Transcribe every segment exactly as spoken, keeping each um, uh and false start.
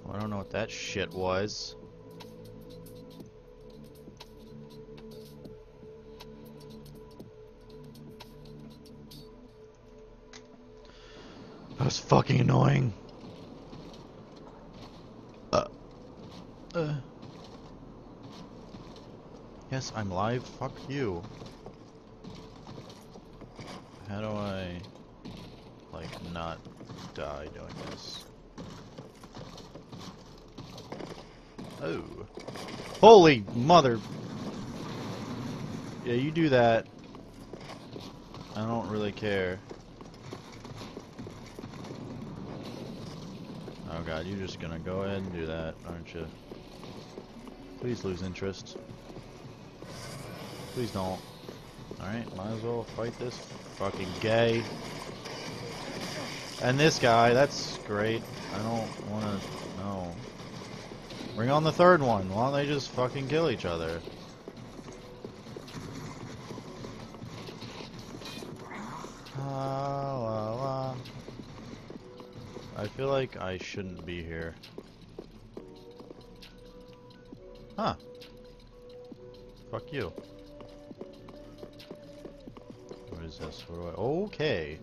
I don't know what that shit was. That was fucking annoying. Uh. Uh. Yes, I'm live. Fuck you. How do I, like, not die doing this? Oh. Holy mother. Yeah, you do that. I don't really care. Oh god, you're just gonna go ahead and do that, aren't you? Please lose interest. Please don't. Alright, might as well fight this fucking gay. And this guy, that's great. I don't wanna... no. Bring on the third one. Why don't they just fucking kill each other? La la la. I feel like I shouldn't be here. Huh. Fuck you. What is this? What do I... okay.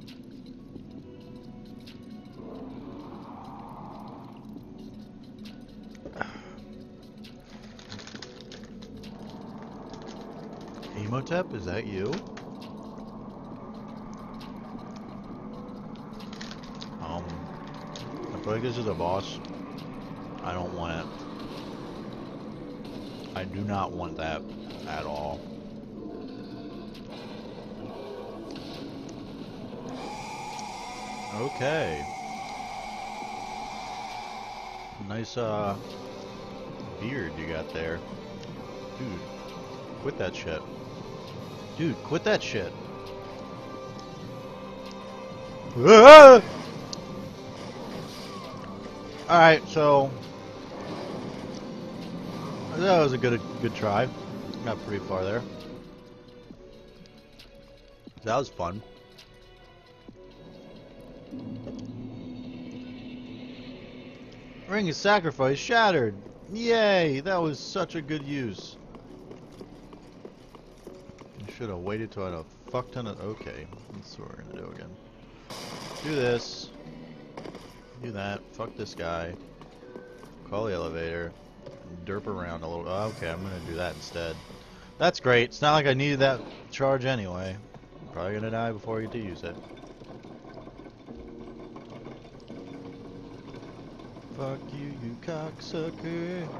Emotep, is that you? Um, I feel like this is a boss. I don't want it. I do not want that at all. Okay. Nice, uh, beard you got there. Dude, quit that shit. Dude, quit that shit. Ah! Alright, so that was a good good try. Got pretty far there. That was fun. Ring of Sacrifice shattered. Yay, that was such a good use. Should have waited till I had a fuck ton of... okay, that's what we're gonna do again. Do this. Do that. Fuck this guy. Call the elevator. Derp around a little... oh, okay, I'm gonna do that instead. That's great. It's not like I needed that charge anyway. I'm probably gonna die before I get to use it. Fuck you, you cocksucker.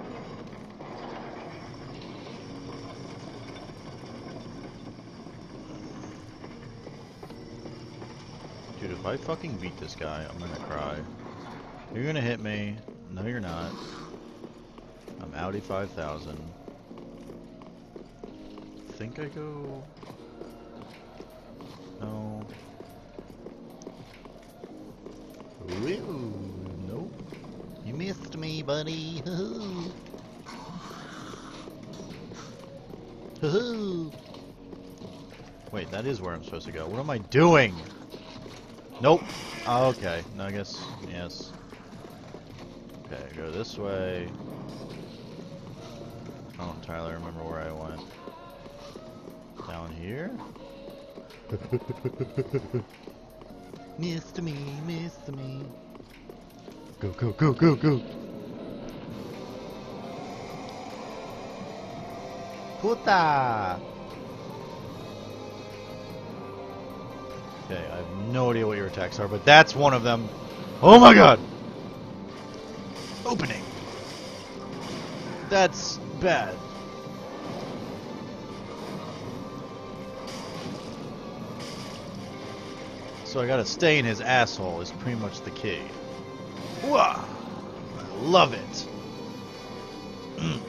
Dude, if I fucking beat this guy, I'm gonna cry. You're gonna hit me. No, you're not. I'm Audi five thousand. Think I go... no. Ooh, nope. You missed me, buddy. Hoo-hoo. Hoo-hoo. Wait, that is where I'm supposed to go. What am I doing? Nope. Oh, okay. No, I guess, yes. Okay, go this way. I don't entirely remember where I went. Down here? Missed me, missed me. Go, go, go, go, go. Puta! Okay, I have no idea what your attacks are, but that's one of them. Oh my god! Opening. That's bad. So I gotta stay in his asshole is pretty much the key. Wah! I love it. Mm.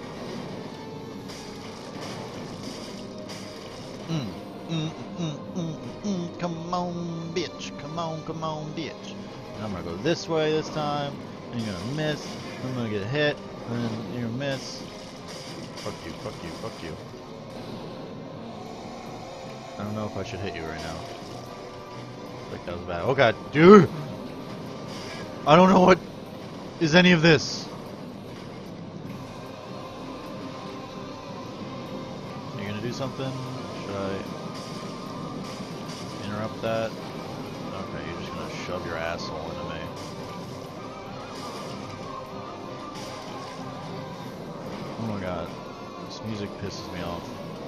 Mm. Mm, mm, mm, mm, come on, bitch. Come on, come on, bitch. And I'm gonna go this way this time, and you're gonna miss. I'm gonna get hit, and then you're gonna miss. Fuck you, fuck you, fuck you. I don't know if I should hit you right now. I think that was bad. Oh god, dude! I don't know what... is any of this? Are you gonna do something? Should I interrupt that? Okay, you're just gonna shove your asshole into me. Oh my god. This music pisses me off.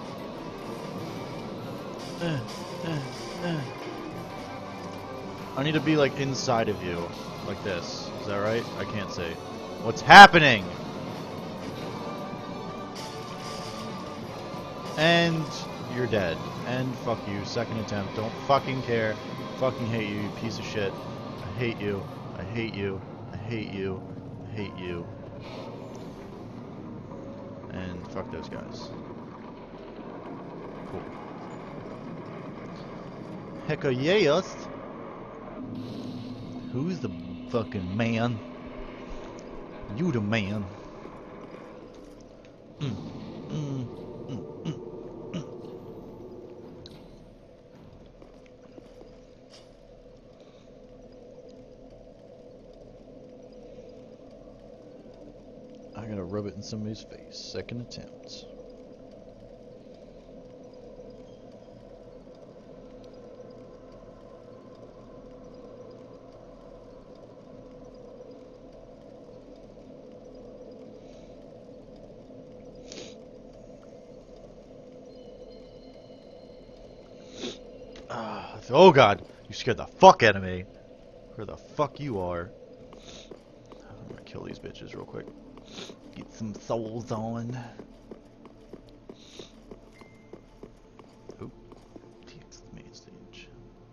Uh, uh, uh. I need to be like inside of you. Like this. Is that right? I can't say. What's happening? And you're dead. And fuck you. Second attempt. Don't fucking care. Fucking hate you, you piece of shit. I hate you. I hate you. I hate you. I hate you. And fuck those guys. Cool. Hecka yes. Who's the fucking man? You the man. Mm, mm, mm, mm, mm. I gotta rub it in somebody's face. Second attempt. Ah, oh god, you scared the fuck out of me. Where the fuck you are? I'm gonna kill these bitches real quick. Get some souls on. Oh, text the main stage.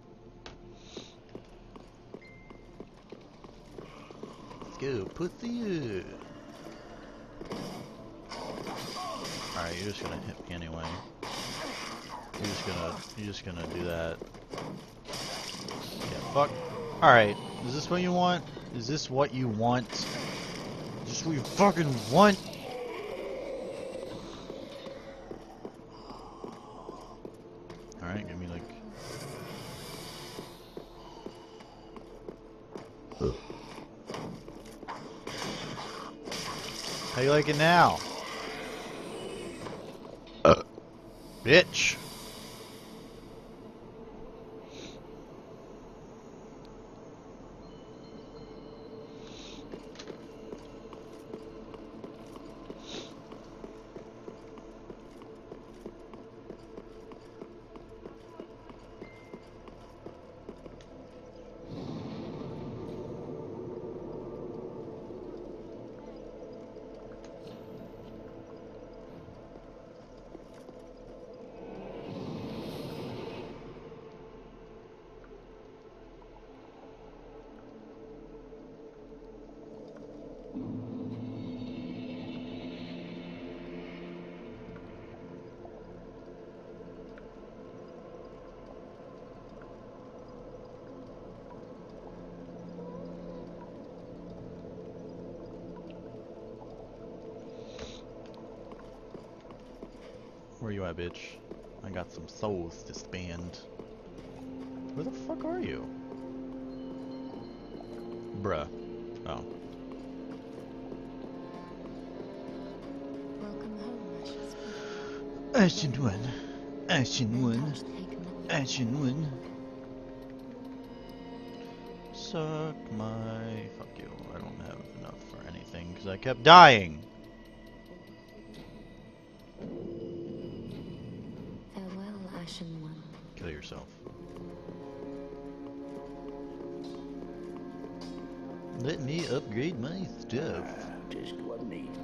Let's go, pussy. Alright, you're just gonna hit me anyway. You're just gonna, you're just gonna do that. Yeah, fuck. Alright, is this what you want? Is this what you want? Is this what you fucking want? Alright, give me like... How you like it now? Uh. Bitch! Where you at, bitch? I got some souls to spend. Where the fuck are you? Bruh. Oh. Welcome home, Ashes. Ashen one. Ashen one. Ashen one. Suck my... Fuck you. I don't have enough for anything because I kept dying. Farewell, Ashen One. Kill yourself. Let me upgrade my stuff. Just what I need.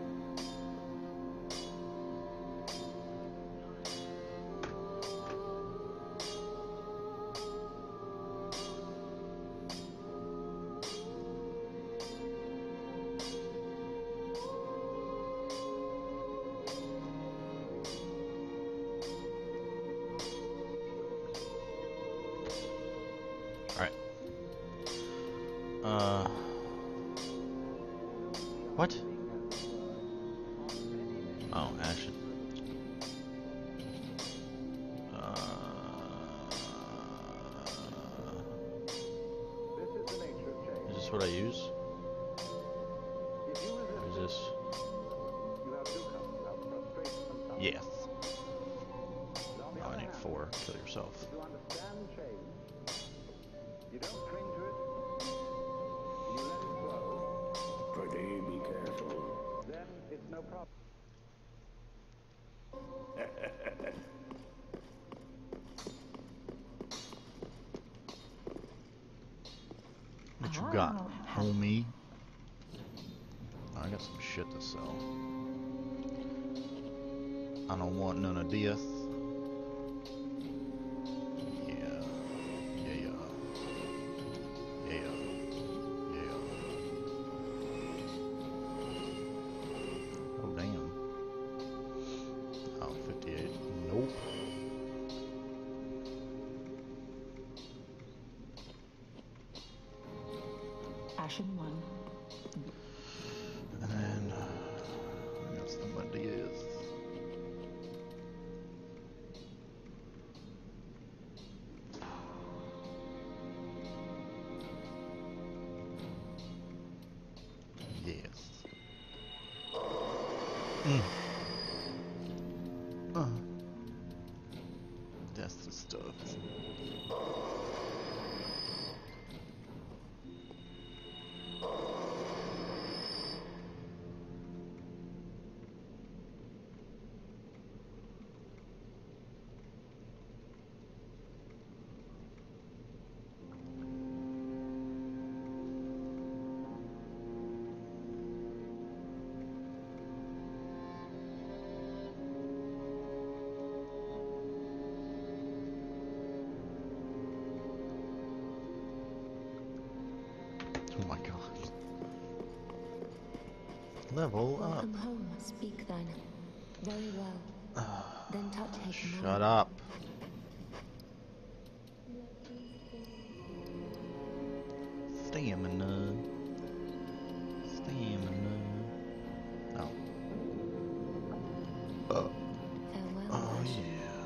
Alright. Uh... What? Oh, Ashen. Uh... Is this what I use? you got, homie? I got some shit to sell. I don't want none of this. Yeah. Yeah. Yeah. Yeah. Oh, damn. Oh, fifty-eight. Nope. Ashen one. And then I got some ideas. Yes. Mm. Uh. That's the stuff. Oh my god. Level up. Welcome home, speak then. Very well. Then touch Hakemoth. Shut up. Stamina. Stamina. Oh. Oh. Farewell, Oh Ashen.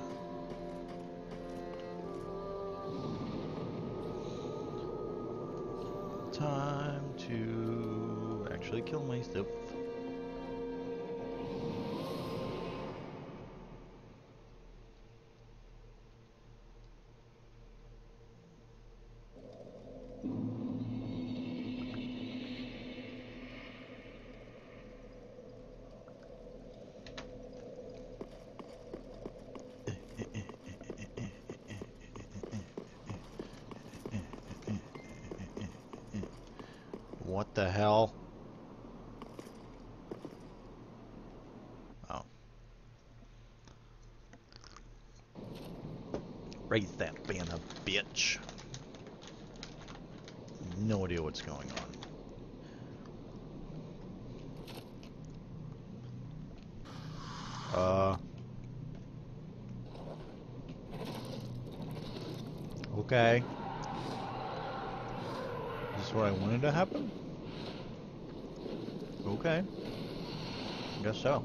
yeah. Time to actually kill myself. What the hell? Oh. Raise that banner, bitch. No idea what's going on. Uh. Okay. Is this what I wanted to happen? Okay. Guess so.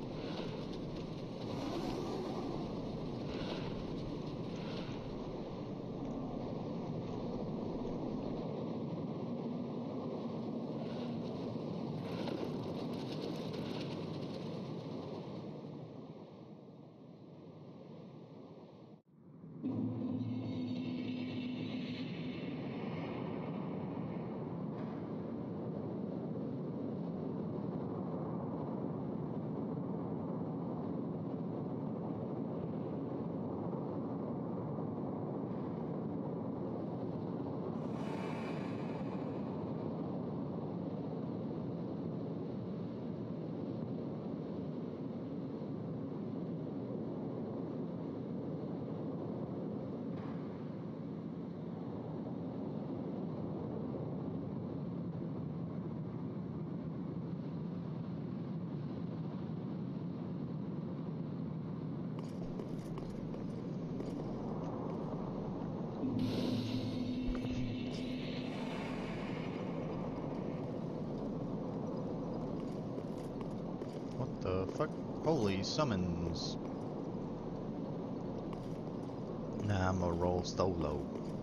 What the fuck? Holy summons. Nah, I'm gonna roll solo.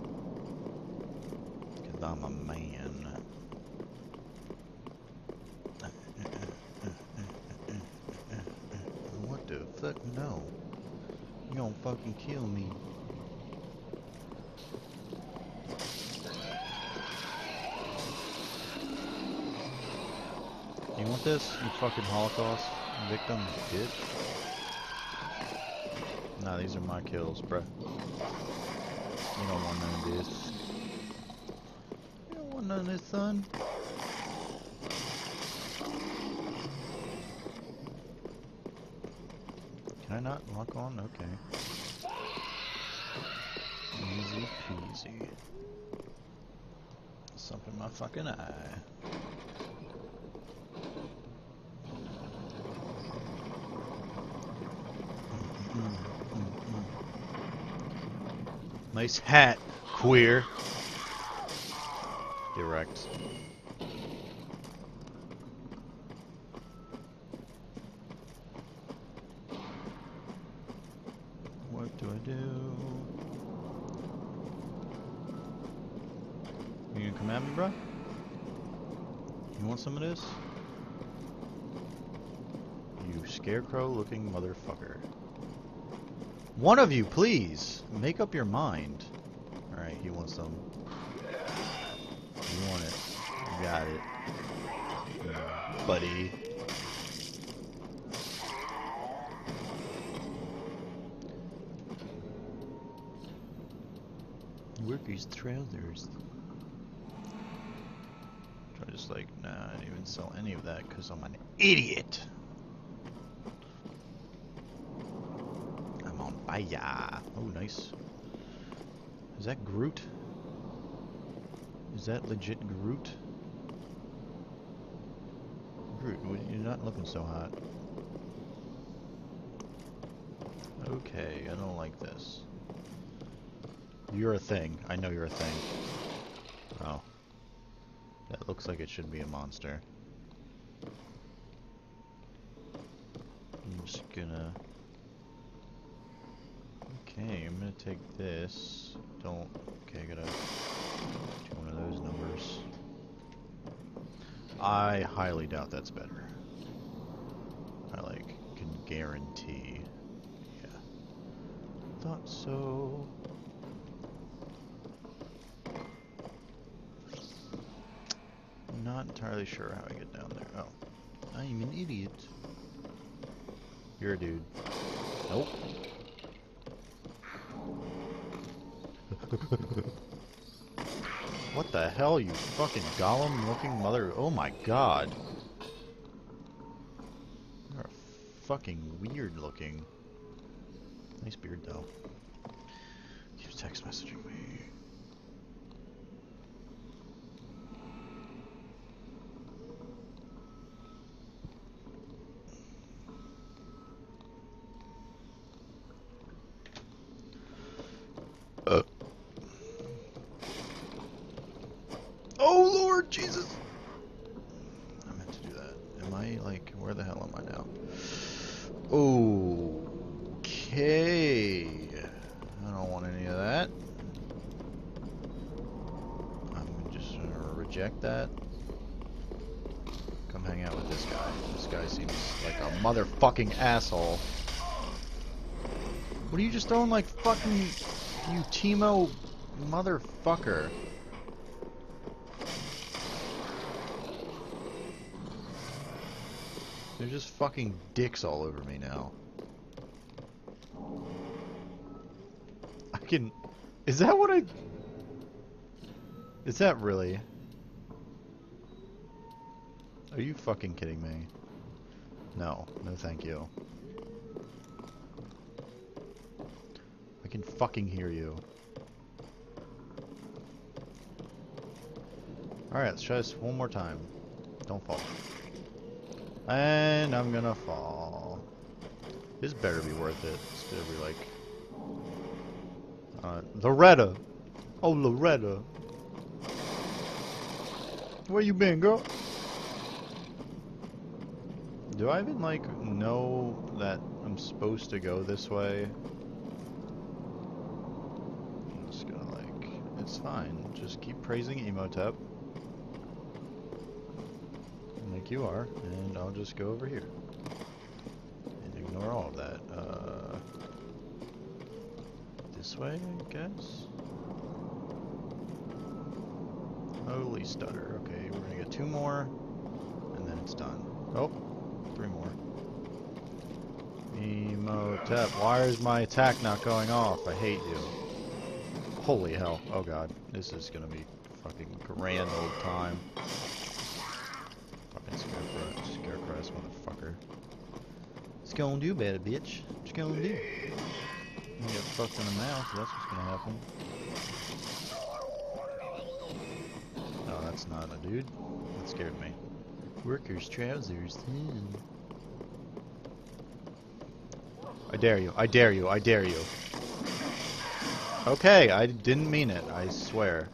Cause I'm a man. What the fuck? No. You gonna fucking kill me. You want this, you fucking Holocaust victim, bitch? Nah, these are my kills, bruh. You don't want none of this. You don't want on this, son? Can I not lock on? Okay. Easy peasy. Something in my fucking eye. Nice hat, queer. Direct. What do I do? You gonna come at me, bro? You want some of this? You scarecrow-looking motherfucker. One of you, please! Make up your mind. Alright, he wants some. You want it. You got it. Yeah, buddy. Workers' trousers. Try just like, nah, I didn't even sell any of that because I'm an idiot. I'm on fire. Oh, nice. Is that Groot? Is that legit Groot? Groot, you're not looking so hot. Okay, I don't like this. You're a thing. I know you're a thing. Oh. That looks like it should be a monster. I'm just gonna... Okay, I'm gonna take this. Don't... Okay, I gotta do one of those numbers. I highly doubt that's better. I, like, can guarantee. Yeah. Thought so. I'm not entirely sure how I get down there. Oh. I'm an idiot. You're a dude. Nope. What the hell, you fucking golem looking mother... Oh my god. You're fucking weird looking. Nice beard though. Keeps text messaging me. Uh. Oh Lord Jesus! I meant to do that. Am I like, where the hell am I now? Okay. I don't want any of that. I'm just gonna reject that. Come hang out with this guy. This guy seems like a motherfucking asshole. What are you just throwing like fucking, you Teemo motherfucker? They're just fucking dicks all over me now. I can... Is that what I... Is that really? Are you fucking kidding me? No. No thank you. I can fucking hear you. Alright, let's try this one more time. Don't fall. And I'm gonna fall. This better be worth it. It's gonna be like... Uh, Loretta! Oh, Loretta! Where you been, girl? Do I even, like, know that I'm supposed to go this way? I'm just gonna, like... It's fine. Just keep praising Emotep. Like you are, and I'll just go over here. And ignore all of that. Uh... This way, I guess? Holy stutter. Okay, we're gonna get two more, and then it's done. Oh, three more. Emotep, why is my attack not going off? I hate you. Holy hell. Oh god, this is gonna be fucking grand old time. Fucking scarecrow, scarecrow ass motherfucker. What's gonna do, bad bitch? What you gonna do? You get fucked in the mouth, that's what's gonna happen. Oh, that's not a dude. That scared me. Workers' trousers. Hmm. I dare you. I dare you. I dare you. Okay, I didn't mean it. I swear.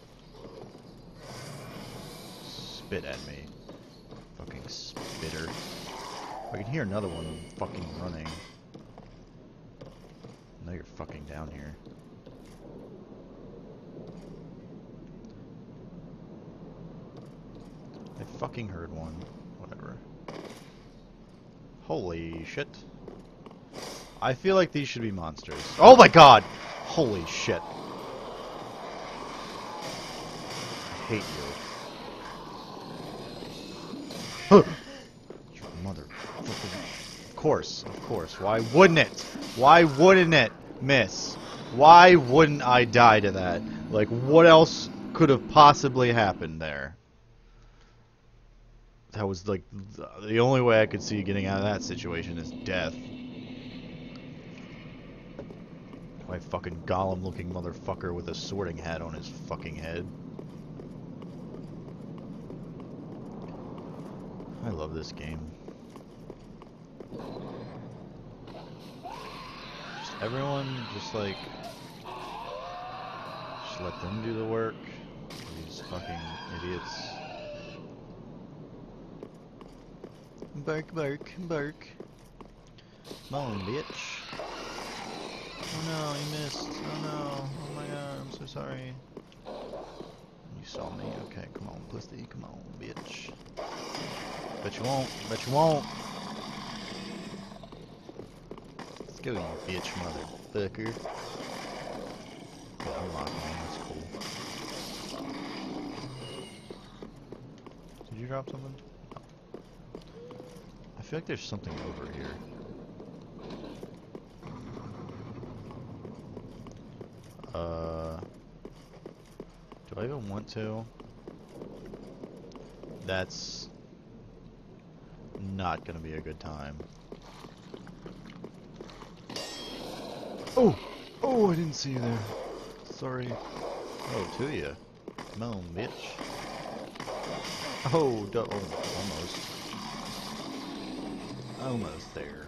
Spit at me. Fucking spitter. I can hear another one fucking running. Now you're fucking down here. I fucking heard one. Whatever. Holy shit. I feel like these should be monsters. Oh my god! Holy shit. I hate you. You motherfucking... Of course, of course. Why wouldn't it? Why wouldn't it miss? Why wouldn't I die to that? Like, what else could have possibly happened there? That was like the only way I could see getting out of that situation is death. My fucking golem looking motherfucker with a sorting hat on his fucking head. I love this game. Just everyone just like just let them do the work. These fucking idiots. Bark, bark, bark. Come on, bitch. Oh no, you missed. Oh no. Oh my god, I'm so sorry. You saw me. Okay, come on, pussy. Come on, bitch. Bet you won't. Bet you won't. Let's go, you bitch motherfucker. Oh, unlock me. That's cool. Did you drop something? I feel like there's something over here. Uh, do I even want to? That's not gonna be a good time. Oh! Oh, I didn't see you there. Sorry. Oh, to you. Come on, bitch. Oh, duh, oh, almost. Almost there.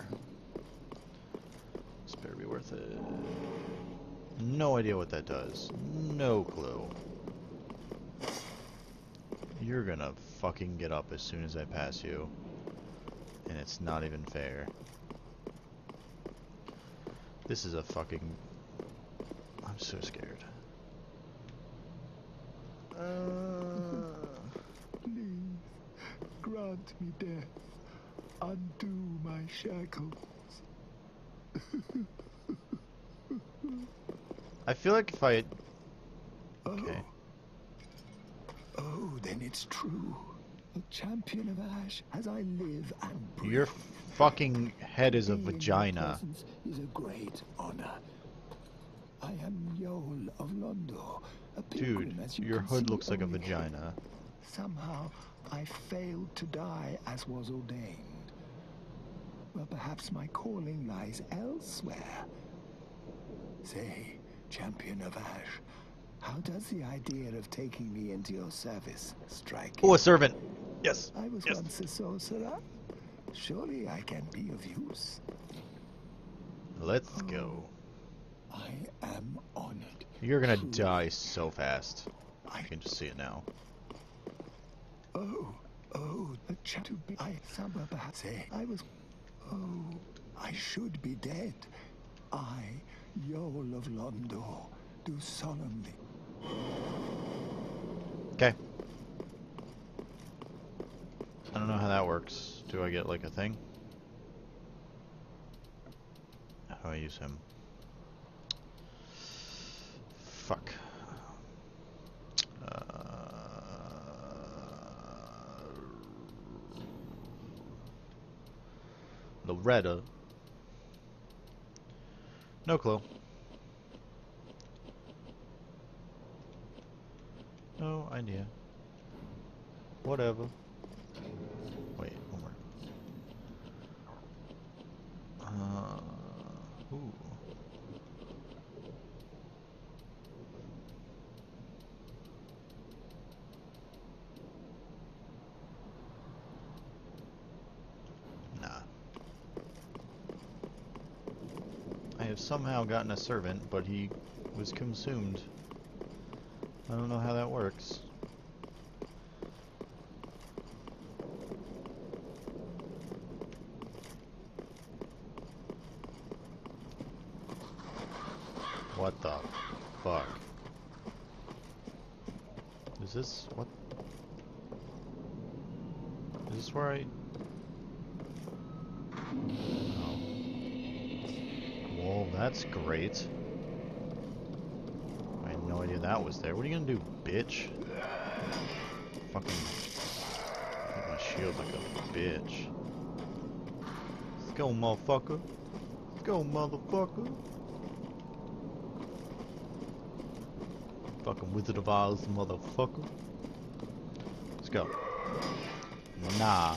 This better be worth it. No idea what that does. No clue. You're gonna fucking get up as soon as I pass you. And it's not even fair. This is a fucking... I'm so scared. Uh... Please, grant me death. Undo my shackles. I feel like if I... Okay. Oh. Oh, then it's true. A champion of Ash, as I live and breathe. Your fucking head is a Being in your vagina. presence is a great honor. I am Yol of Londo, a pilgrim, Dude, as you your can hood see looks like a only vagina. here. Somehow, I failed to die as was ordained. Well, perhaps my calling lies elsewhere. Say, champion of Ash, how does the idea of taking me into your service strike you? Oh, a servant! Yes! I was Yes. once a sorcerer. Surely I can be of use. Let's Oh, go. I am honored. You're gonna Truly. die so fast. I I can just see it now. Oh, oh, the chat to be. I summer perhaps say I was. Oh, I should be dead. I, Yol of Londo, do solemnly. Okay. I don't know how that works. Do I get like a thing? How do I use him? Fuck. Uh, Loretta. No clue. no idea. Whatever. Wait, one more. Uh, ooh. Nah. I have somehow gotten a servant, but he was consumed. I don't know how that works. What the fuck? Is this what? Is this where I? Oh. Well, that's great. I had no idea that was there. What are you gonna do, bitch? Fucking make my shield like a bitch. Let's go, motherfucker. Let's go, motherfucker. Fucking Wizard of Oz, motherfucker. Let's go. Nah.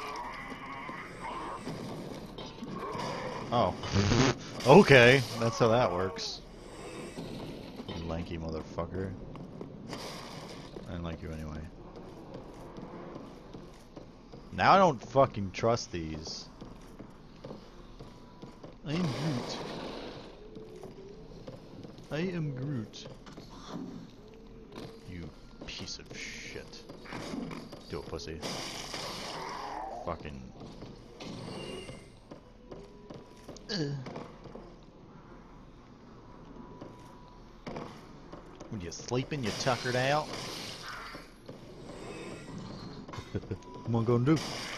Oh. Okay, that's how that works. You lanky motherfucker. I didn't like you anyway. Now I don't fucking trust these. I am Groot. I am Groot. You piece of shit. Do it, pussy. Fucking. Ugh. When you sleeping, you tuckered out. What am I gonna do?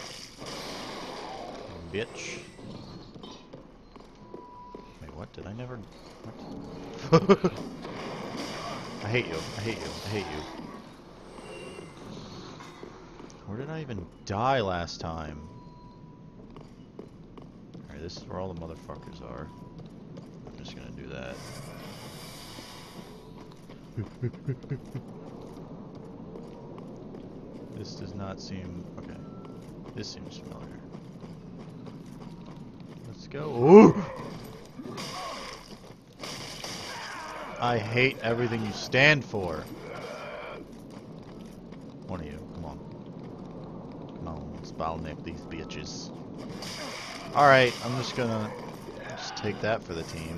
Bitch. Wait, what? Did I never... What? I hate you. I hate you. I hate you. Where did I even die last time? Alright, this is where all the motherfuckers are. I'm just gonna do that. This does not seem... Okay. This seems familiar. Let's go. Ooh! I hate everything you stand for. One of you. Come on. Come on. Let's bottleneck these bitches. Alright, I'm just gonna... just take that for the team.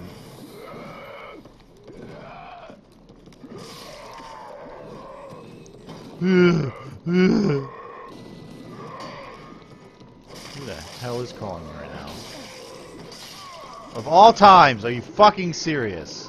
Who the hell is calling me right now? Of all times, are you fucking serious?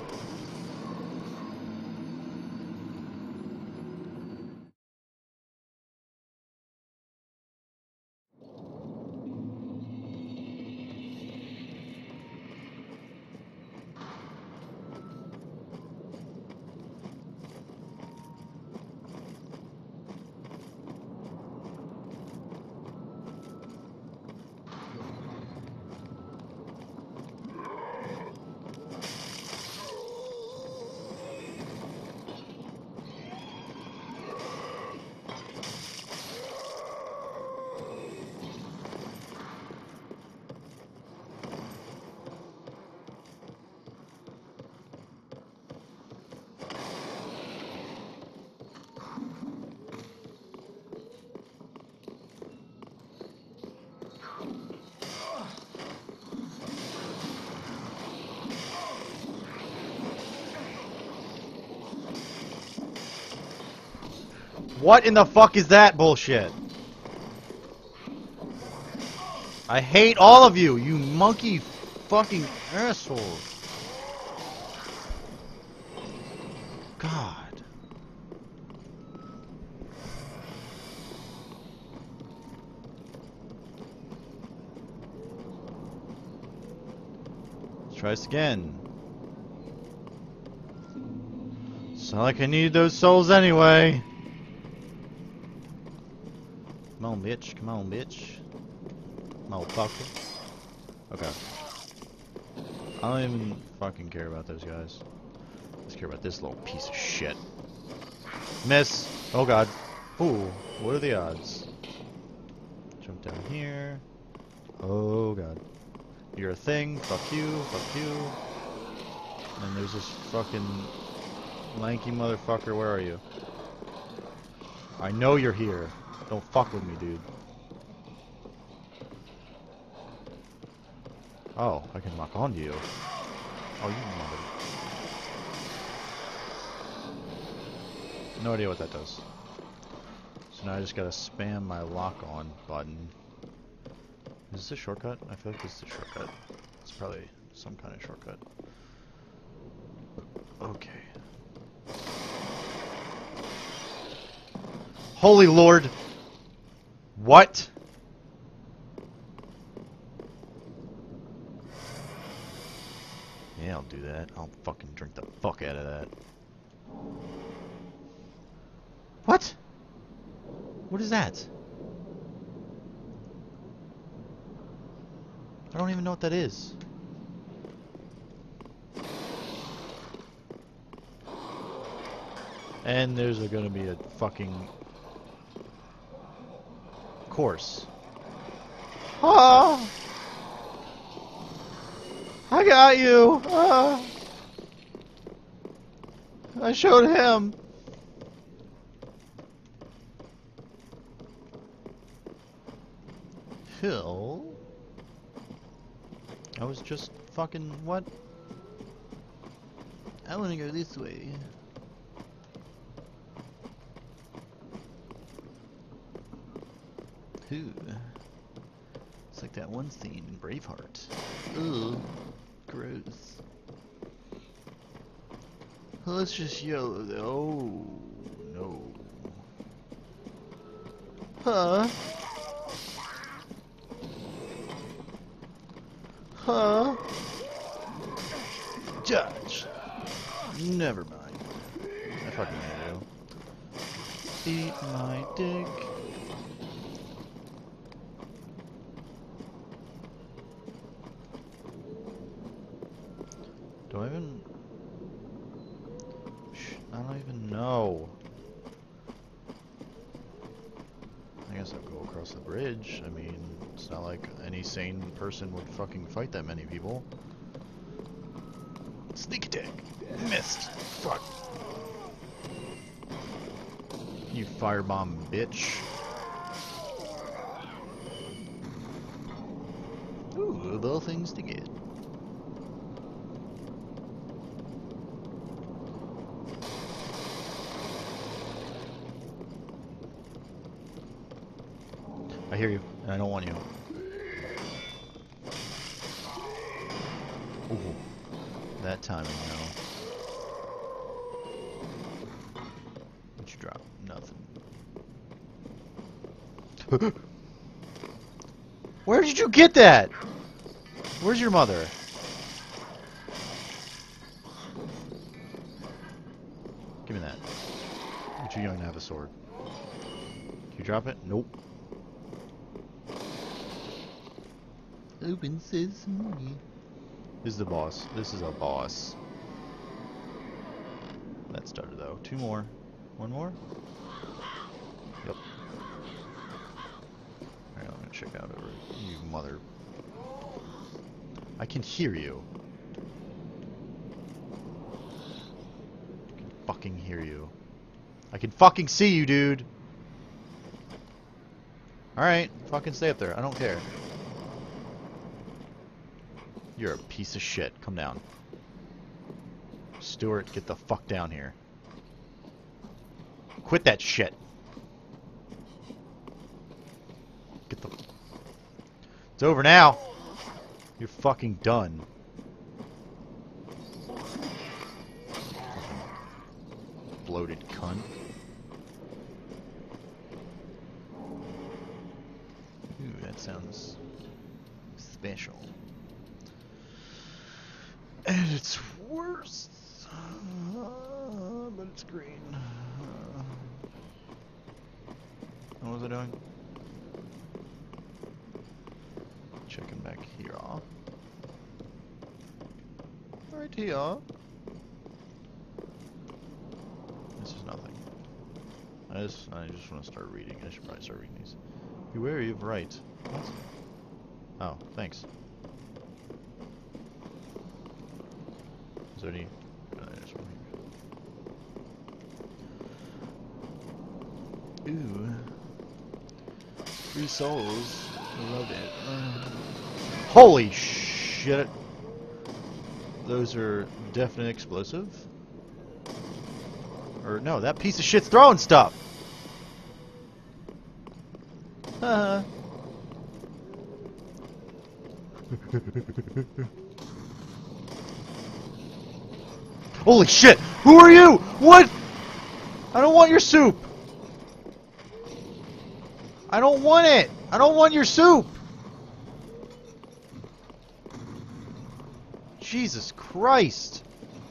What in the fuck is that bullshit? I hate all of you, you monkey fucking assholes. God. Let's try this again. It's not like I need those souls anyway. Come on, bitch. Come on, bitch. Motherfucker. Okay. I don't even fucking care about those guys. I just care about this little piece of shit. Miss. Oh god. Ooh, what are the odds? Jump down here. Oh god. You're a thing. Fuck you. Fuck you. And there's this fucking lanky motherfucker. Where are you? I know you're here. Don't fuck with me, dude. Oh, I can lock onto you. Oh, you mother. No idea what that does. So now I just gotta spam my lock on button. Is this a shortcut? I feel like this is a shortcut. It's probably some kind of shortcut. Okay. Holy Lord! What? Yeah, I'll do that. I'll fucking drink the fuck out of that. What? What is that? I don't even know what that is. And there's a, gonna be a fucking course. Ah! I got you! Ah! I showed him! Hill? I was just fucking what? I wanna go this way. Ooh. It's like that one scene in Braveheart. Ugh. Gross. Let's just yell. Oh, no. Huh? Huh? Judge. Never mind. I fucking hate you. Eat my dick. Do I even... Shh, I don't even know. I guess I'll go across the bridge. I mean, it's not like any sane person would fucking fight that many people. Sneak attack! Missed! Fuck! You firebomb bitch. Ooh, little things to get. I hear you, and I don't want you. Ooh, that timing, though. What'd you drop? Nothing. Where did you get that? Where's your mother? Give me that. You're too young to have a sword. Can you drop it? Nope. Open sesame. This is the boss. This is a boss. That started though. Two more. One more? Yep. Alright, I'm gonna check out over you mother. I can hear you. I can fucking hear you. I can fucking see you, dude! Alright, fucking stay up there. I don't care. You're a piece of shit. Come down. Stuart, get the fuck down here. Quit that shit. Get the... It's over now. You're fucking done. Bloated cunt. Ooh, that sounds special. And it's worse. Uh, but it's green. Uh, what was I doing? Checking back here. Right here. This is nothing. I just, I just want to start reading. I should probably start reading these. Be wary of right. What? Oh, thanks. Is there any? Uh, there's one here. Ooh. Three souls. I love it. Uh, holy shit! Those are definite explosive. Or no, that piece of shit's throwing stuff. Haha. Holy shit! Who are you? What? I don't want your soup. I don't want it. I don't want your soup. Jesus Christ.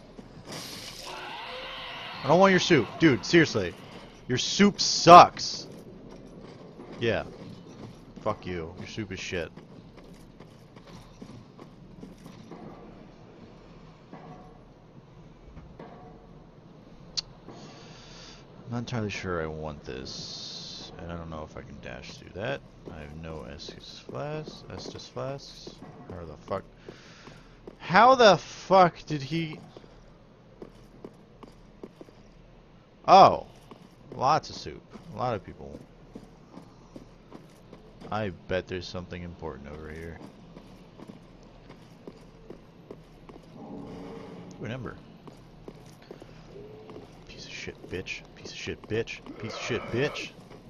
I don't want your soup. Dude, seriously. Your soup sucks. Yeah. Fuck you. Your soup is shit. I'm not entirely sure I want this. And I don't know if I can dash through that. I have no Estus flasks. Estus flasks. How the fuck? How the fuck did he... Oh, lots of soup. A lot of people. I bet there's something important over here. Ooh, an ember. Piece of shit, bitch. Piece of shit, bitch. Piece of shit, bitch.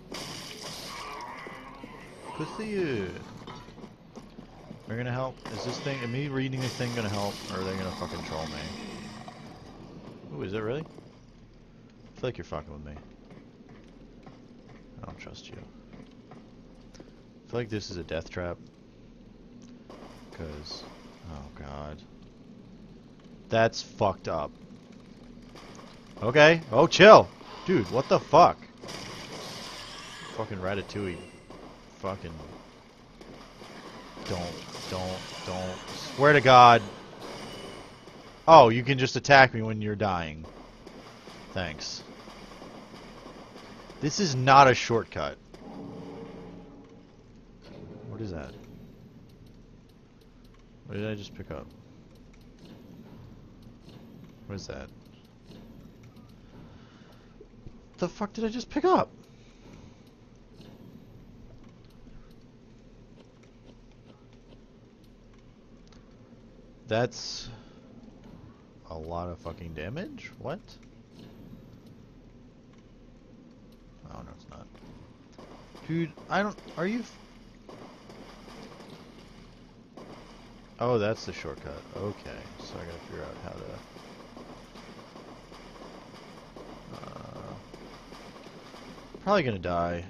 Pussy. They're gonna help. Is this thing, me reading this thing gonna help, or are they gonna fucking troll me? Ooh, is it really? I feel like you're fucking with me. I don't trust you. I feel like this is a death trap. Because... oh god. That's fucked up. Okay. Oh, chill! Dude, what the fuck? Fucking Ratatouille. Fucking... Don't, don't, don't. Swear to god. Oh, you can just attack me when you're dying. Thanks. This is not a shortcut. What is that? What did I just pick up? What is that? What the fuck did I just pick up? That's a lot of fucking damage? What? Oh, no, it's not. Dude, I don't... Are you... F oh, that's the shortcut. Okay, so I gotta figure out how to... Uh, probably gonna die.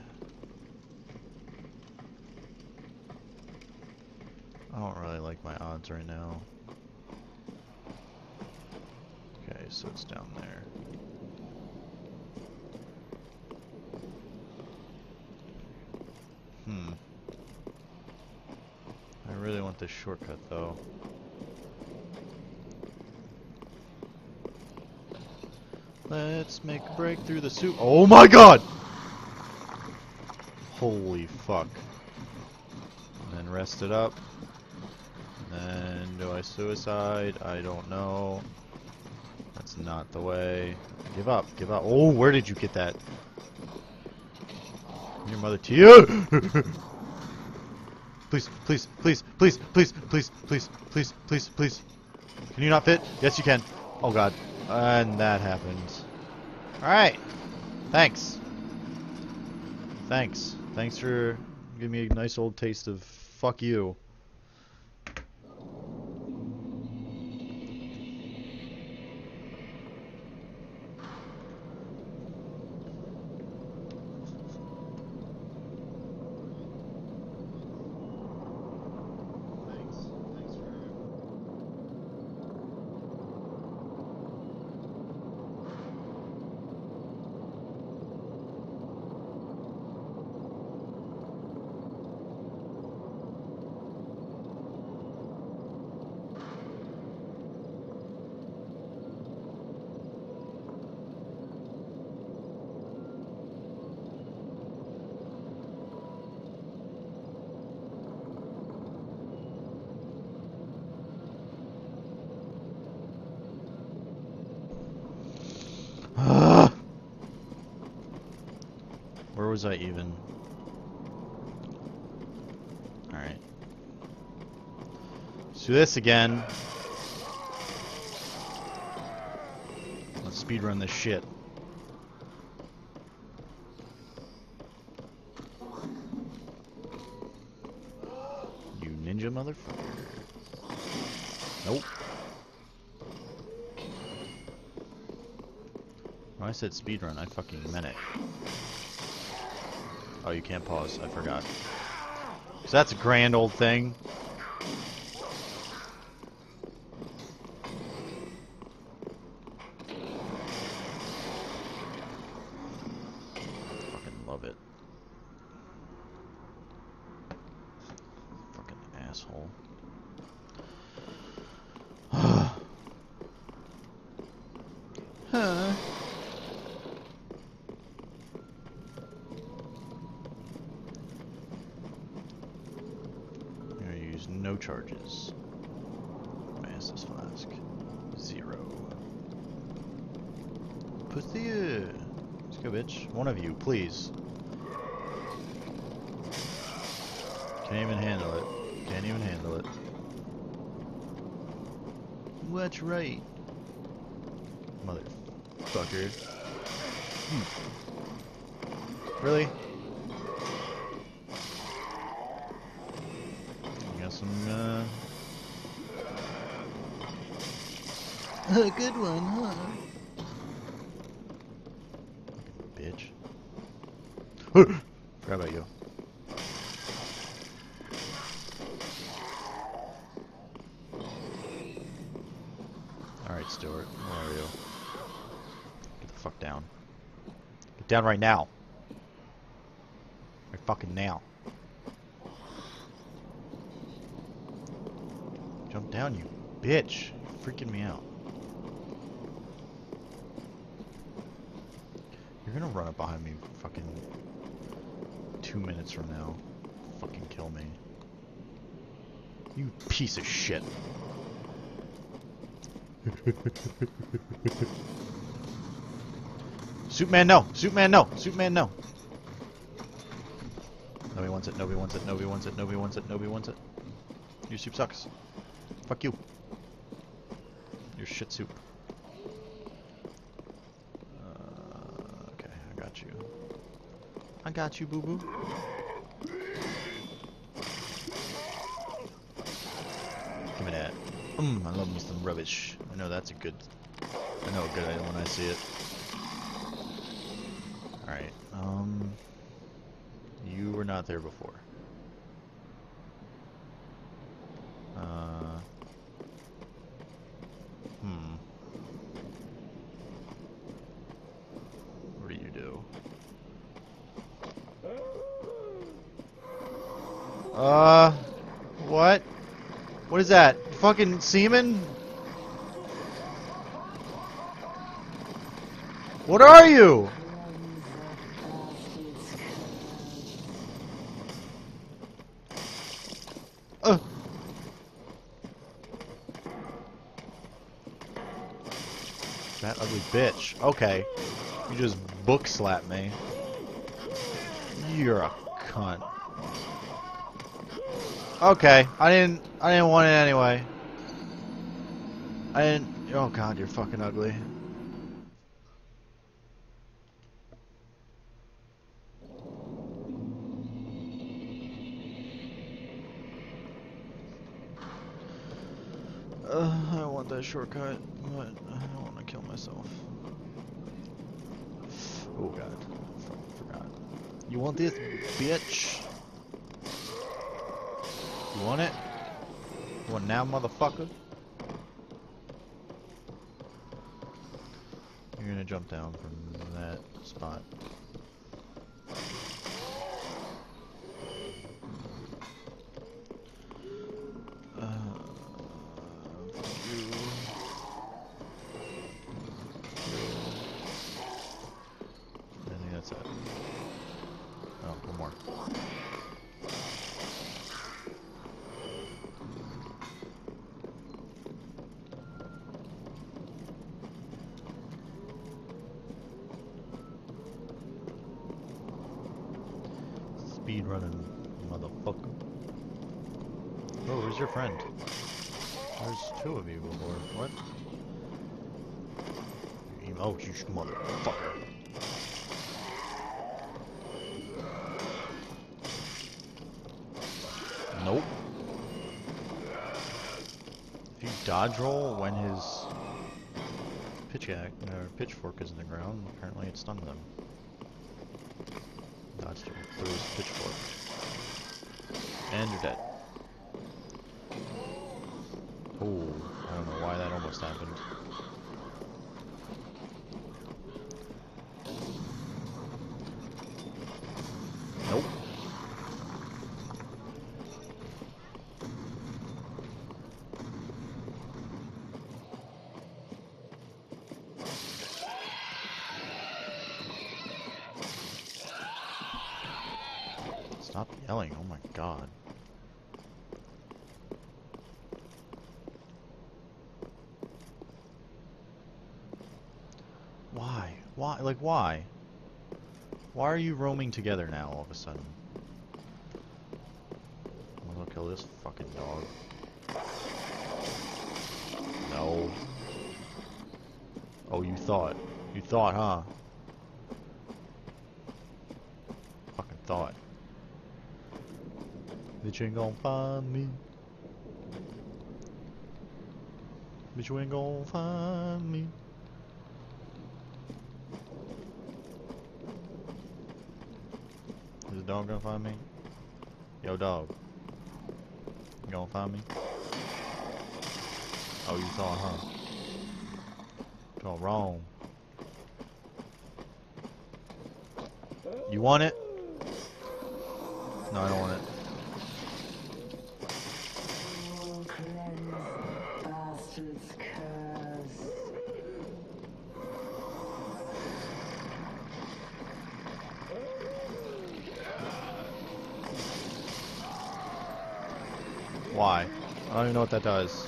I don't really like my odds right now. Okay, so it's down there. Hmm. I really want this shortcut though. Let's make a break through the soup. Oh my god! Holy fuck. And then rest it up. And then do I suicide? I don't know. That's not the way. Give up, give up. Oh, where did you get that? Your mother Tia! Please, please, please, please, please, please, please, please, please, please. Can you not fit? Yes, you can. Oh god. And that happened. Alright. Thanks. Thanks. Thanks for giving me a nice old taste of fuck you. Where was I even? Alright. Let's do this again. Let's speedrun this shit. You ninja motherfucker. Nope. When I said speedrun, I fucking meant it. Oh, you can't pause. I forgot. So that's a grand old thing. Fucking love it. Fucking asshole. Huh. I'm gonna use no charges. My Estus flask. Zero. Pussy. Let's go, bitch. One of you, please. Can't even handle it. Can't even handle it. That's right. Motherfucker. Hmm. Really? Got some, uh... a good one, huh? Bitch. Forgot about you. Alright, Stuart. Where are you? Get the fuck down. Get down right now. Right fucking now. Jump down, you bitch. You're freaking me out. You're gonna run up behind me fucking two minutes from now. Fucking kill me. You piece of shit. Superman, no! Superman, no! Superman, no! Nobody wants it, nobody wants it, nobody wants it, nobody wants it, nobody wants it. Your soup sucks. Fuck you. Your shit soup. Uh, okay, I got you. I got you, boo-boo. Give me that. Mmm, I love me some rubbish. I know that's a good... I know a good item when I see it. Alright, um... you were not there before. Uh... Hmm. What do you do? Uh... What? What is that? Fucking semen? What are you? Uh. That ugly bitch. Okay. You just book slapped me. You're a cunt. Okay. I didn't I didn't want it anyway. I didn't oh god, you're fucking ugly. Uh, I want that shortcut, but I don't want to kill myself. Oh god, I forgot. You want this, bitch? You want it? You want it now, motherfucker? You're gonna jump down from that spot. Uh, fuck you. I think that's it. Oh, one more. speed running, motherfucker. Oh, where's your friend? There's two of you before. What? Oh, you motherfucker. Nope. If you dodge roll when his pitchfork or pitchfork is in the ground, apparently it stunned them. Dodged him through his pitchfork. And you're dead. Oh, I don't know why that almost happened. Nope. Stop yelling, oh my god. Why? Why? Like, why? Why are you roaming together now all of a sudden? I'm gonna kill this fucking dog. No. Oh, you thought. You thought, huh? Fucking thought. Bitch, you ain't gonna find me. Bitch, you ain't gonna find me. Is the dog gonna find me? Yo, dog. You gonna find me? Oh, you thought, huh? All wrong. You want it? No, I don't want it. Bastard's curse. Why? I don't even know what that does.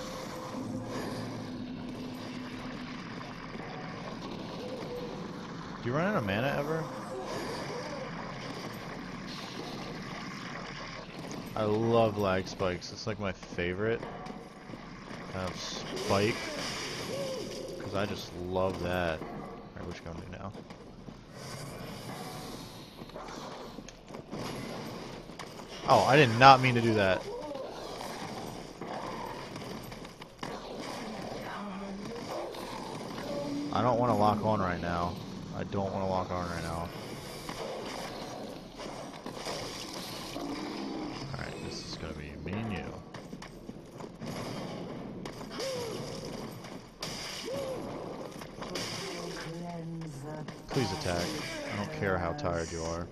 Do you run out of mana ever? I love lag spikes. It's like my favorite kind of spike. Because I just love that. Alright, what you gonna do now? Oh, I did not mean to do that. I don't want to lock on right now. I don't want to lock on right now. Alright, this is gonna be me and you. Please attack. I don't care how tired you are.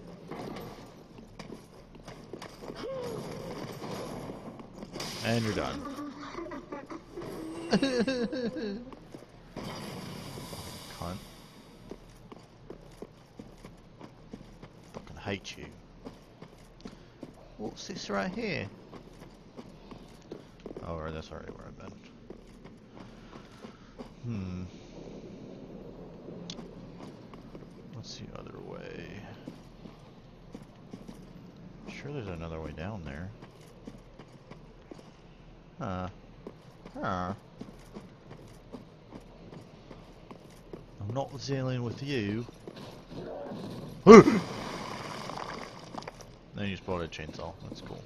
And you're done. Cunt. Fucking hate you. What's this right here? Oh, right, that's already where I've been. Hmm. What's the other way? I'm sure there's another way down there. Huh. Huh. I'm not dealing with you. Then you spotted a chainsaw. That's cool.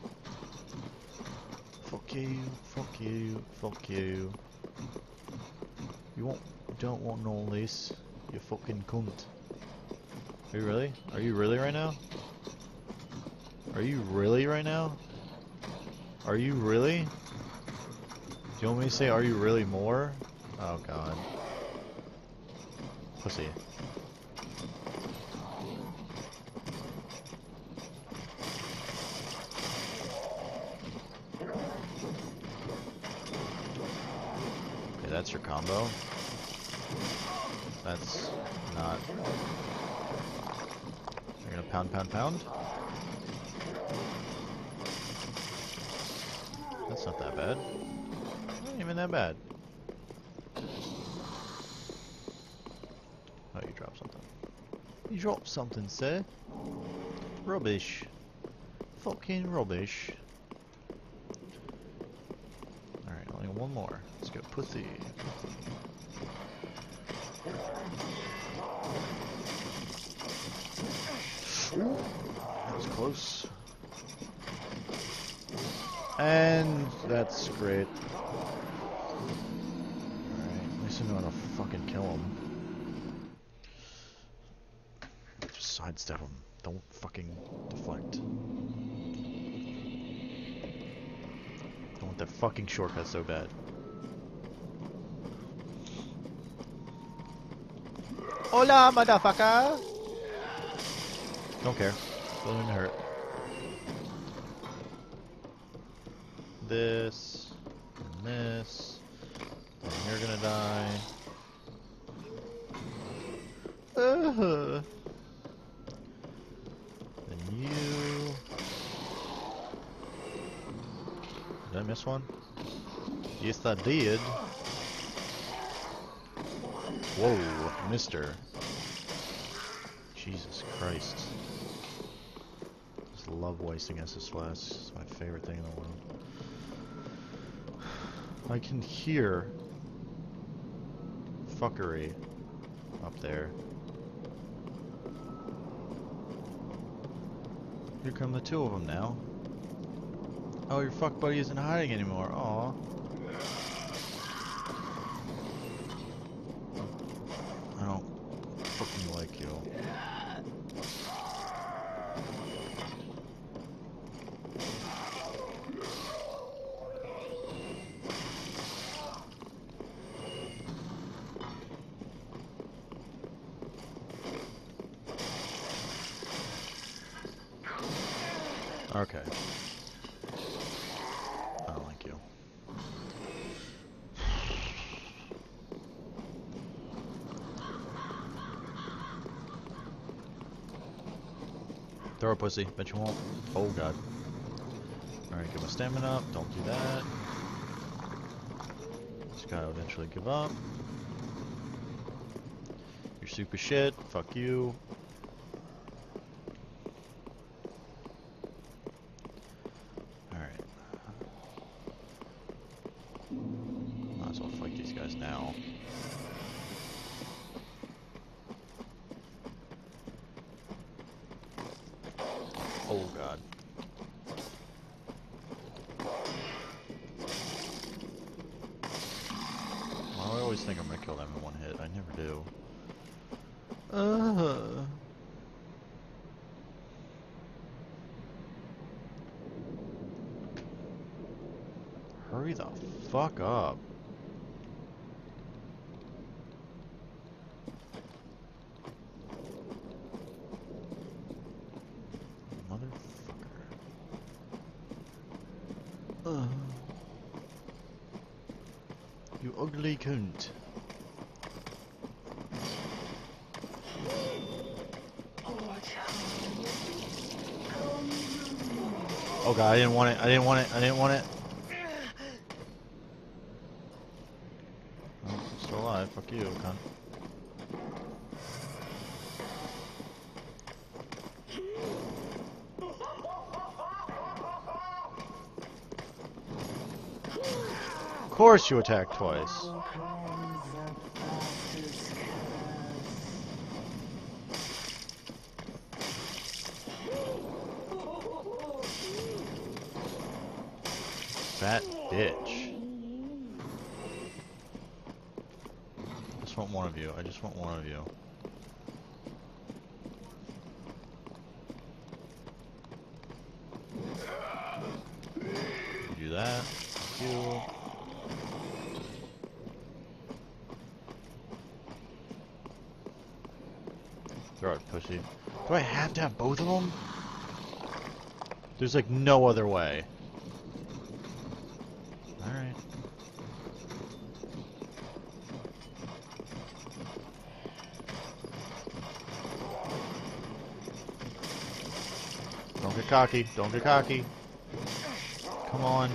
Fuck you. Fuck you. Fuck you. You want? Don't want all this. You fucking cunt. Are you really? Are you really right now? Are you really right now? Are you really? Do you want me to say, are you really more? Oh god. Pussy. Okay, that's your combo. That's not... You're gonna pound, pound, pound? That's not that bad. Not even that bad. Oh, you dropped something. You dropped something, sir. Rubbish. fucking rubbish. Alright, only one more. Let's go pussy. That was close. And that's great. Alright, at least I know how to fucking kill him. Just sidestep him. Don't fucking deflect. Don't want that fucking shortcut so bad. Hola, motherfucker! Don't care. Doesn't even hurt. This, and this, and you're gonna die. Uh, then you. Did I miss one? Yes, I did. Whoa, mister. Jesus Christ. Just love wasting S S flasks. It's my favorite thing in the world. I can hear fuckery up there. Here come the two of them now. Oh, your fuck buddy isn't hiding anymore. Aw. I don't fucking like you. Okay. I don't like you. Throw a pussy. Bet you won't. Oh god. Alright, give my stamina up. Don't do that. This guy will eventually give up. You're super shit. Fuck you. Now. Oh god. Well, I always think I'm gonna kill them in one hit. I never do. Uh. Hurry the fuck up. Uh, you ugly cunt. Oh god, I didn't want it, I didn't want it, I didn't want it. Oh, I'm still alive, fuck you, cunt. Of course you attack twice. Fat bitch. I just want one of you. I just want one of you. Do that. Thank you. Throw it, pussy. Do I have to have both of them? There's like no other way. Alright. Don't get cocky. Don't get cocky. Come on.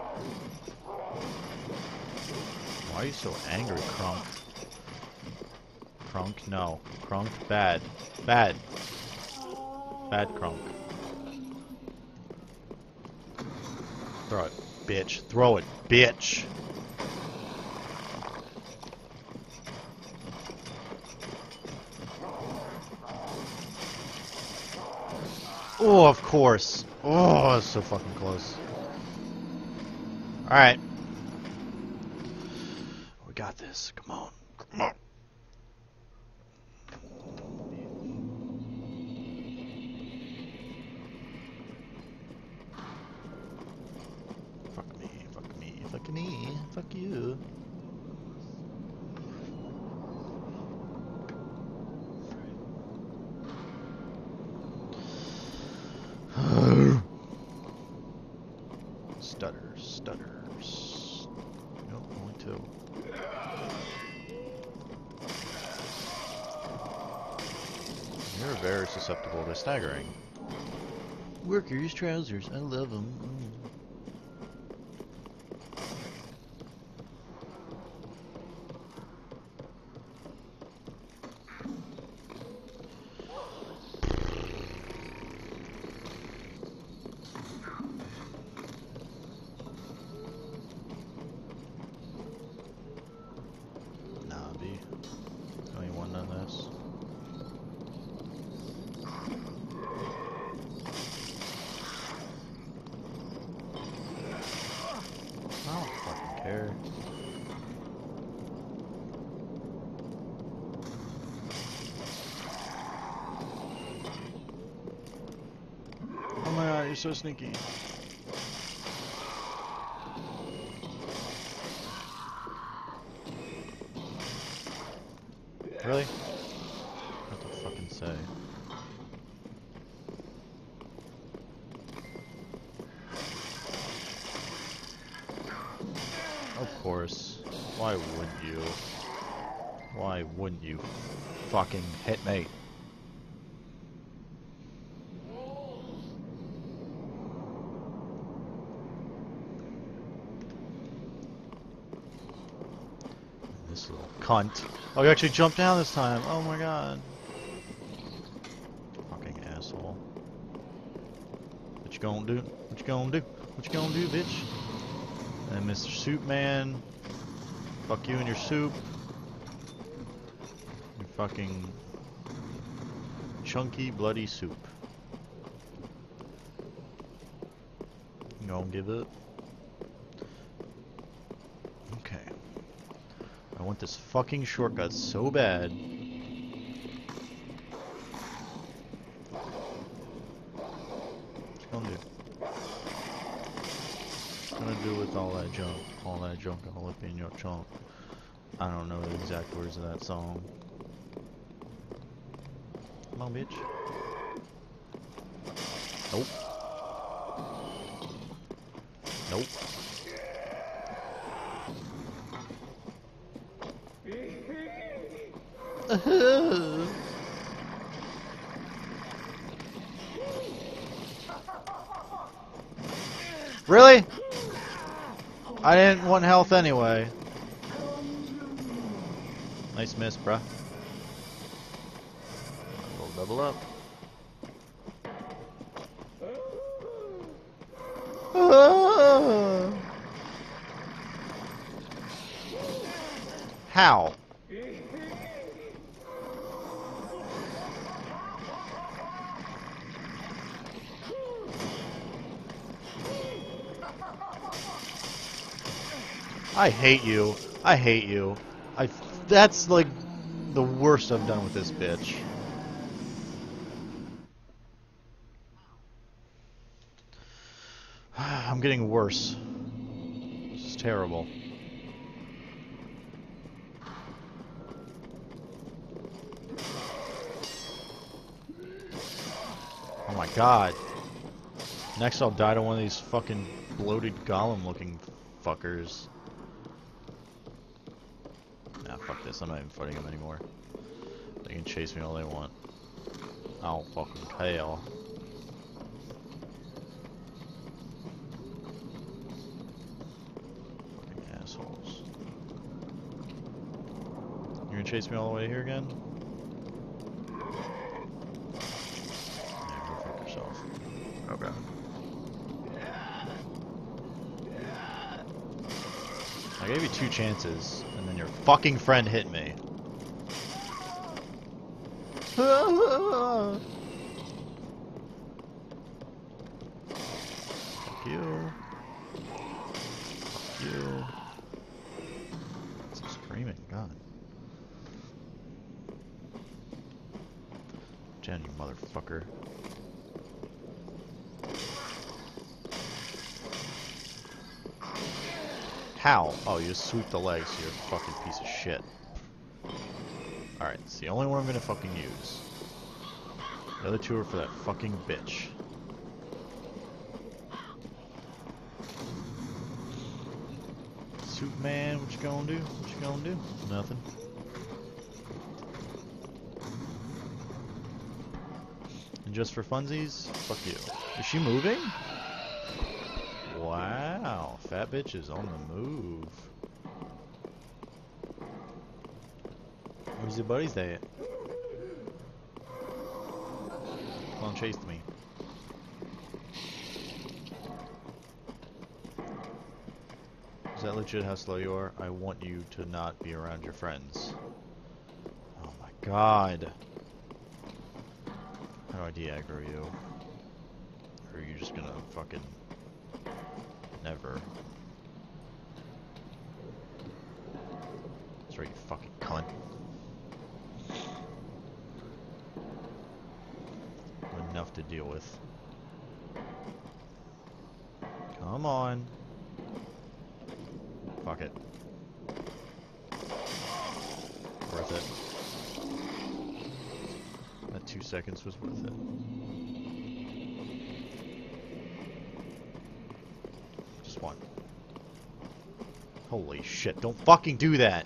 Why are you so angry, Crunk? Crunk, no. Crunk, bad. Bad. Bad Crunk. Throw it, bitch. Throw it, bitch. Oh, of course. Oh, it's so fucking close. Alright. We got this. Come on. Come on. Fuck me. Fuck me. Fuck me. Fuck you. Stutters, stutters. Nope, only two. You're very susceptible to staggering. Workers' trousers, I love them. You're so sneaky. Really? What to fucking say? Of course. Why wouldn't you? Why wouldn't you fucking hit me? This little cunt. Oh, you actually jumped down this time. Oh my god. Fucking asshole. What you gonna do? What you gonna do? What you gonna do, bitch? And Mister Soup Man. Fuck you and your soup. Your fucking chunky, bloody soup. You gonna give up? Okay. I want this fucking shortcut so bad. What's it gonna do? What's it gonna do with all that junk? All that junk all up in your trunk. I don't know the exact words of that song. Come on, bitch. Nope. Nope. Really? I didn't want health anyway. Nice miss, bruh. We'll double up. How? I hate you. I hate you. I. That's like the worst I've done with this bitch. I'm getting worse. This is terrible. Oh my god. Next I'll die to one of these fucking bloated golem looking fuckers. Nah, fuck this. I'm not even fighting them anymore. They can chase me all they want. Oh, fucking hell. Fucking assholes. You're gonna chase me all the way here again? Yeah, go fuck yourself. Okay. I gave you two chances, and then your fucking friend hit me. Fuck you. Fuck you. Some screaming, God. Jen, you motherfucker. How? Oh, you just sweep the legs, you fucking piece of shit. Alright, it's the only one I'm gonna fucking use. The other two are for that fucking bitch. Superman, what you gonna do? What you gonna do? Nothing. And just for funsies, fuck you. Is she moving? Wow, fat bitch is on the move. Where's your buddies at? Come on, chase me. Is that legit how slow you are? I want you to not be around your friends. Oh my god. How do I de-aggro you? Or are you just gonna fucking... Never. That's right, you fucking cunt. Enough to deal with. Come on. Fuck it. Worth it. That two seconds was worth it. Just one. Holy shit, don't fucking do that!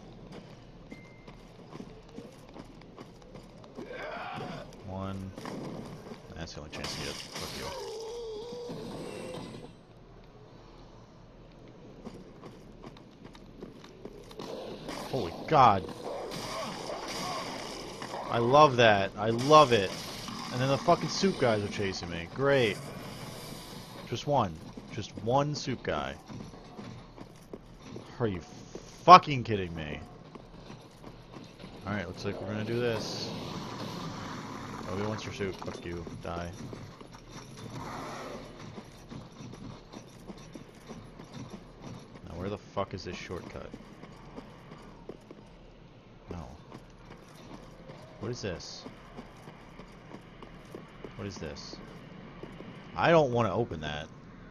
One. That's the only chance to get. Fuck you. Holy god. I love that. I love it. And then the fucking soup guys are chasing me. Great. Just one. Just one soup guy. Are you fucking kidding me? Alright, looks like we're gonna do this. Nobody wants your soup. Fuck you. Die. Now where the fuck is this shortcut? No. What is this? What is this? I don't want to open that.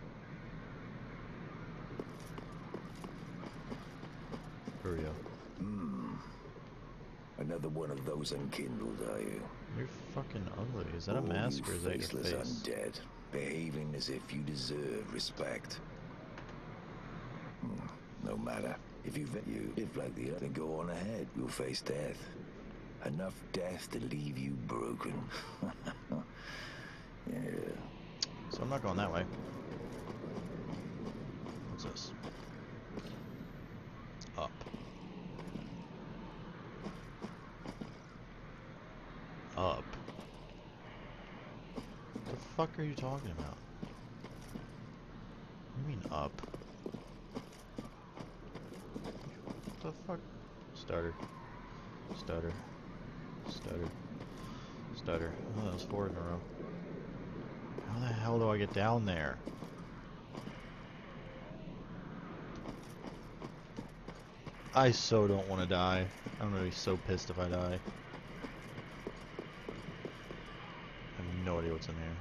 Hurry up. Hmm. Another one of those unkindled, are you? You're fucking ugly. Is that a mask or is that your faceless face? Undead, behaving as if you deserve respect. Hmm. No matter. If you you live like the other, go on ahead. You'll face death. Enough death to leave you broken. Yeah. So I'm not going that way. What's this? Up. Up. What the fuck are you talking about? What do you mean up? What the fuck? Starter. Stutter. Stutter. Stutter. Oh, that was four in a row. How the hell do I get down there? I so don't want to die. I'm gonna be so pissed if I die. I have no idea what's in here.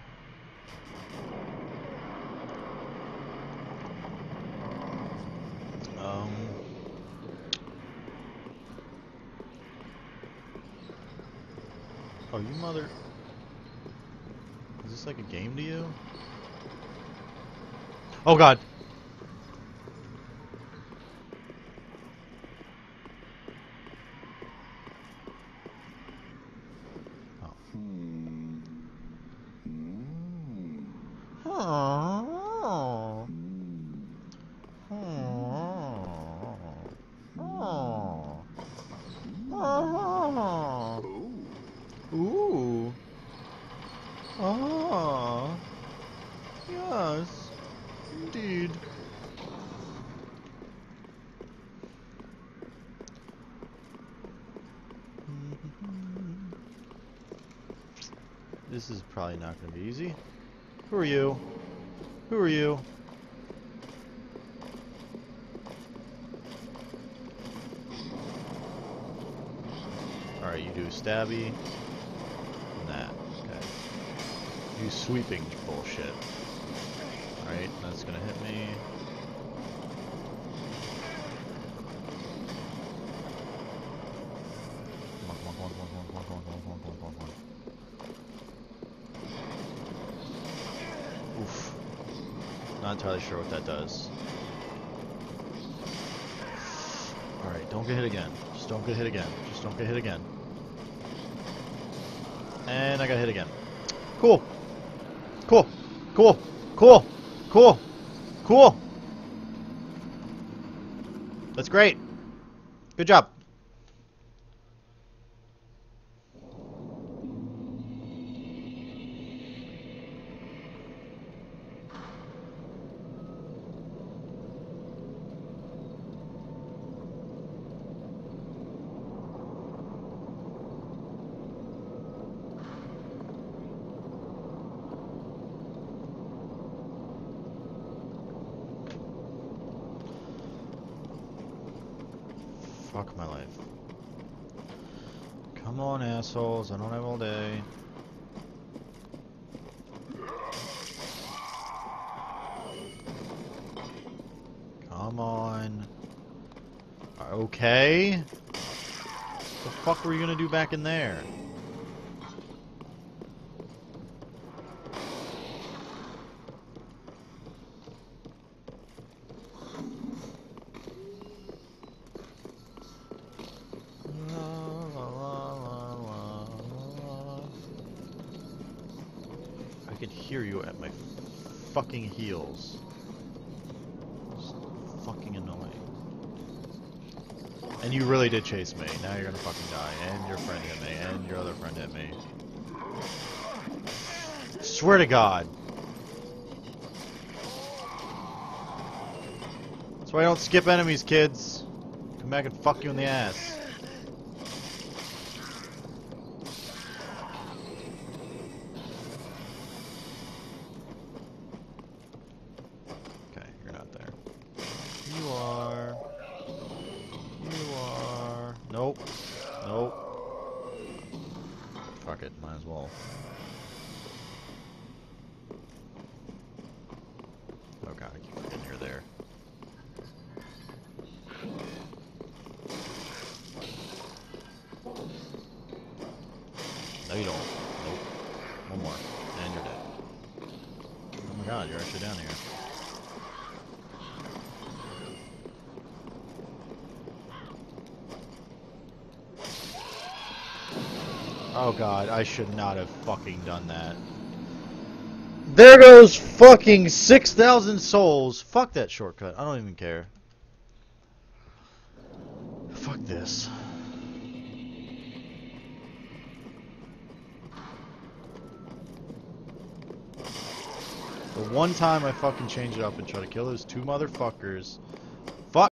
Um. Oh, you mother... Is this like a game to you? Oh god! Oh. Hmm. Hmm. Oh. Hmm. Oh. Oh. Oh. This is probably not going to be easy. Who are you? Who are you? Alright, you do stabby. And that. Okay. You sweeping bullshit. Alright, that's gonna hit me. Come on, come on, come on, come on, come on, come on, come on, come on, come on, come on, come on. Oof. Not entirely sure what that does. Alright, don't get hit again. Just don't get hit again. Just don't get hit again. And I got hit again. Cool. Cool. Cool. Cool. Cool. Cool. That's great. Good job. Fuck my life. Come on, assholes. I don't have all day. Come on. Okay. What the fuck were you gonna do back in there? I can hear you at my fucking heels. It's fucking annoying. And you really did chase me. Now you're gonna fucking die. And your friend hit me. And your other friend hit me. Swear to God. That's why I don't skip enemies, kids. Come back and fuck you in the ass. You are. You are. Nope. Nope. Fuck it. Might as well. Oh god, I keep forgetting you're there. No, you don't. Nope. One more. And you're dead. Oh my god, you're actually down here. Oh god, I should not have fucking done that. There goes fucking six thousand souls. Fuck that shortcut. I don't even care. Fuck this. The one time I fucking change it up and try to kill those two motherfuckers